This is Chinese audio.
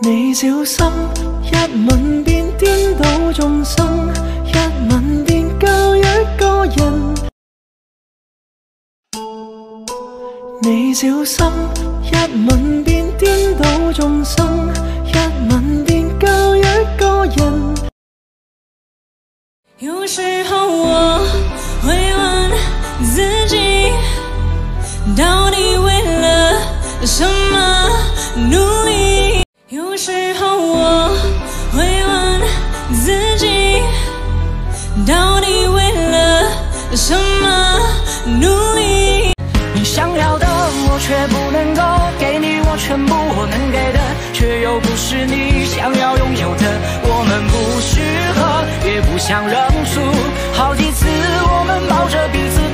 你小心，一吻便顛倒眾生，一吻便救一個人。你小心，一吻便顛倒眾生，一吻便救一個人。 有時候我會問自己，到底為了什麼努力？有時候我會問自己，到底為了什麼努力？ 你想要的我卻不能夠給你，我全部我能給的卻又不是你想要擁有的。我們不適合，也不想認輸，好幾次我們抱着彼此